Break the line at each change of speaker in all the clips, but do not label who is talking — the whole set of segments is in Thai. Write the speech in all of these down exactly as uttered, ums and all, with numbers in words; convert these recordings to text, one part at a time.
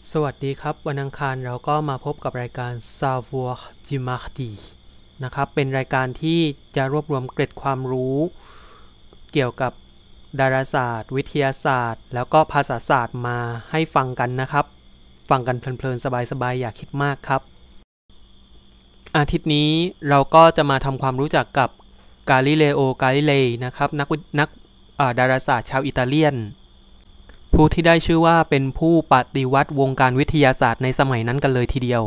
สวัสดีครับวันอังคารเราก็มาพบกับรายการ Savoir du Mardi นะครับเป็นรายการที่จะรวบรวมเกร็ดความรู้เกี่ยวกับดาราศาสตร์วิทยาศาสตร์แล้วก็ภาษาศาสตร์มาให้ฟังกันนะครับฟังกันเพลินๆสบายๆอย่าคิดมากครับอาทิตย์นี้เราก็จะมาทำความรู้จักกับกาลิเลโอกาลิเลย์นะครับนักนักดาราศาสตร์ชาวอิตาเลียนผู้ที่ได้ชื่อว่าเป็นผู้ปฏิวัติวงการวิทยาศาสตร์ในสมัยนั้นกันเลยทีเดียว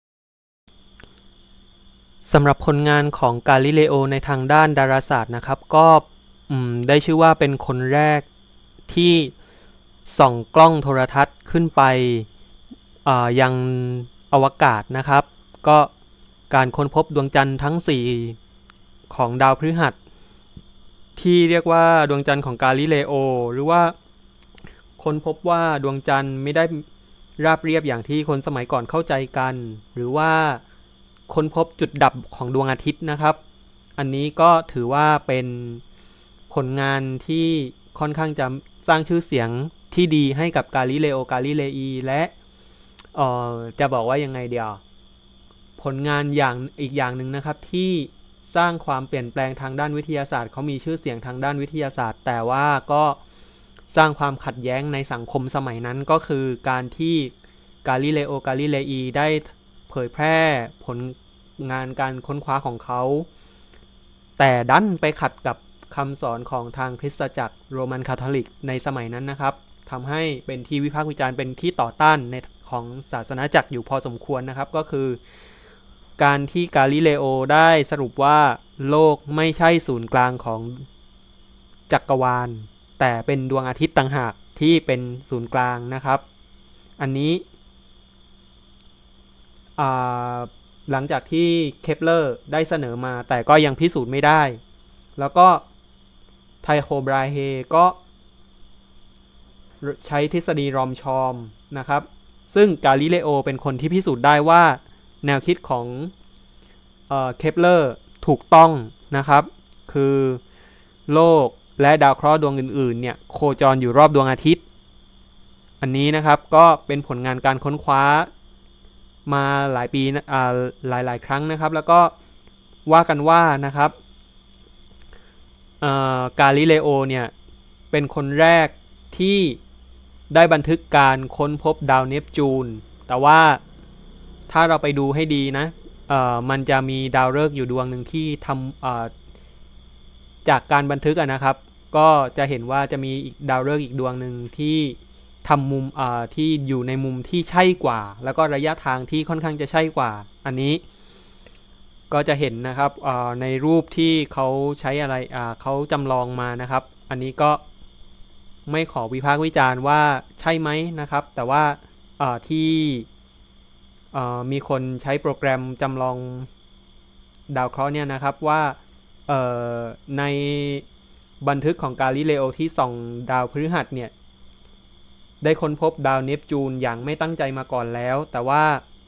สำหรับผลงานของกาลิเลโอในทางด้านดาราศาสตร์นะครับก็ได้ชื่อว่าเป็นคนแรกที่ส่องกล้องโทรทัศน์ขึ้นไปยังอวกาศนะครับก็การค้นพบดวงจันทร์ทั้งสี่ของดาวพฤหัสที่เรียกว่าดวงจันทร์ของกาลิเลโอหรือว่าค้นพบว่าดวงจันทร์ไม่ได้ราบเรียบอย่างที่คนสมัยก่อนเข้าใจกันหรือว่าค้นพบจุดดับของดวงอาทิตย์นะครับอันนี้ก็ถือว่าเป็นผลงานที่ค่อนข้างจะสร้างชื่อเสียงที่ดีให้กับกาลิเลโอกาลิเลอีและเอ่อจะบอกว่ายังไงเดียวผลงานอย่างอีกอย่างหนึ่งนะครับที่สร้างความเปลี่ยนแปลงทางด้านวิทยาศาสตร์เขามีชื่อเสียงทางด้านวิทยาศาสตร์แต่ว่าก็สร้างความขัดแย้งในสังคมสมัยนั้นก็คือการที่กาลิเลโอกาลิเลอีได้เผยแพร่ผลงานการค้นคว้าของเขาแต่ดันไปขัดกับคำสอนของทางคริสตจักรโรมันคาทอลิกในสมัยนั้นนะครับทำให้เป็นที่วิพากษ์วิจารณ์เป็นที่ต่อต้านในของศาสนาจักรอยู่พอสมควรนะครับก็คือการที่กาลิเลโอได้สรุปว่าโลกไม่ใช่ศูนย์กลางของจักรวาลแต่เป็นดวงอาทิตย์ต่างหากที่เป็นศูนย์กลางนะครับอันนี้หลังจากที่เคปเลอร์ได้เสนอมาแต่ก็ยังพิสูจน์ไม่ได้แล้วก็ไทโคบราเฮก็ใช้ทฤษฎีรอมชอมนะครับซึ่งกาลิเลโอเป็นคนที่พิสูจน์ได้ว่าแนวคิดของเคปเลอร์ถูกต้องนะครับคือโลกและดาวเคราะห์ดวงอื่นๆเนี่ยโคจรอยู่รอบดวงอาทิตย์อันนี้นะครับก็เป็นผลงานการค้นคว้ามาหลายปีหลายๆครั้งนะครับแล้วก็ว่ากันว่านะครับกาลิเลโอเนี่ยเป็นคนแรกที่ได้บันทึกการค้นพบดาวเนปจูนแต่ว่าถ้าเราไปดูให้ดีนะมันจะมีดาวฤกษ์อยู่ดวงหนึ่งที่ทำจากการบันทึกนะครับก็จะเห็นว่าจะมีอีกดาวฤกษ์อีกดวงหนึ่งที่ทำมุมที่อยู่ในมุมที่ใช่กว่าแล้วก็ระยะทางที่ค่อนข้างจะใช่กว่าอันนี้ก็จะเห็นนะครับในรูปที่เขาใช้อะไรเขาจำลองมานะครับอันนี้ก็ไม่ขอวิพากษ์วิจารณ์ว่าใช่ไหมนะครับแต่ว่าที่มีคนใช้โปรแกรมจำลองดาวเคราะห์เนี่ยนะครับว่าในบันทึกของกาลิเลโอที่ส่องดาวพฤหัสเนี่ยได้ค้นพบดาวเนปจูนอย่างไม่ตั้งใจมาก่อนแล้วแต่ว่า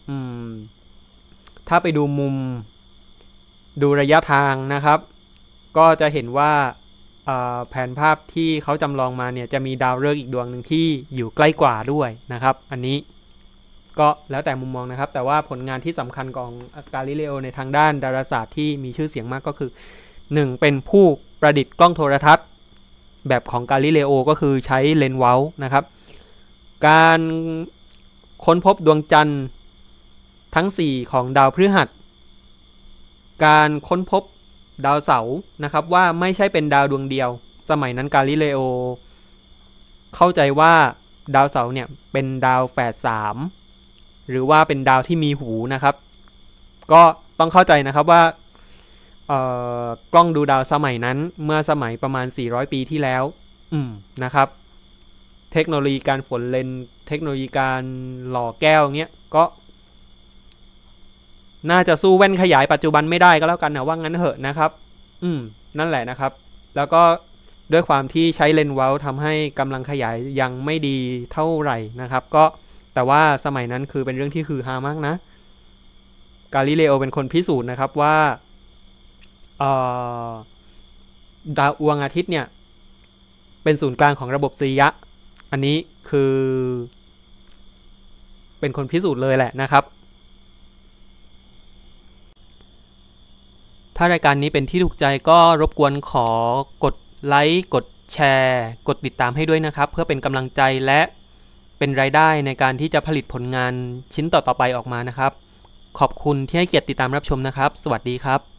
ถ้าไปดูมุมดูระยะทางนะครับก็จะเห็นว่าแผนภาพที่เขาจำลองมาเนี่ยจะมีดาวฤกษ์อีกดวงหนึ่งที่อยู่ใกล้กว่าด้วยนะครับอันนี้ก็แล้วแต่มุมมองนะครับแต่ว่าผลงานที่สำคัญของกาลิเลโอในทางด้านดาราศาสตร์ที่มีชื่อเสียงมากก็คือหนึ่งเป็นผู้ประดิษฐ์กล้องโทรทัศน์แบบของกาลิเลโอก็คือใช้เลนส์เว้านะครับการค้นพบดวงจันทร์ทั้งสี่ของดาวพฤหัสการค้นพบดาวเสาร์นะครับว่าไม่ใช่เป็นดาวดวงเดียวสมัยนั้นกาลิเลโอเข้าใจว่าดาวเสาร์เนี่ยเป็นดาวแฝดสามหรือว่าเป็นดาวที่มีหูนะครับก็ต้องเข้าใจนะครับว่ากล้องดูดาวสมัยนั้นเมื่อสมัยประมาณสี่ร้อยปีที่แล้วอืมนะครับเทคโนโลยีการฝนเลนเทคโนโลยีการหล่อแก้วเงี้ยก็น่าจะสู้แว่นขยายปัจจุบันไม่ได้ก็แล้วกันนะว่างั้นเหอะนะครับอืมนั่นแหละนะครับแล้วก็ด้วยความที่ใช้เลนส์เว้าทำให้กำลังขยายยังไม่ดีเท่าไหร่นะครับก็แต่ว่าสมัยนั้นคือเป็นเรื่องที่คือฮามากนะกาลิเลโอเป็นคนพิสูจน์นะครับว่าดาวดวงอาทิตย์เนี่ยเป็นศูนย์กลางของระบบสุริยะอันนี้คือเป็นคนพิสูจน์เลยแหละนะครับถ้ารายการนี้เป็นที่ถูกใจก็รบกวนขอกดไลค์กดแชร์กดติดตามให้ด้วยนะครับเพื่อเป็นกำลังใจและเป็นรายได้ในการที่จะผลิตผลงานชิ้นต่อๆไปออกมานะครับขอบคุณที่ให้เกียรติติดตามรับชมนะครับสวัสดีครับ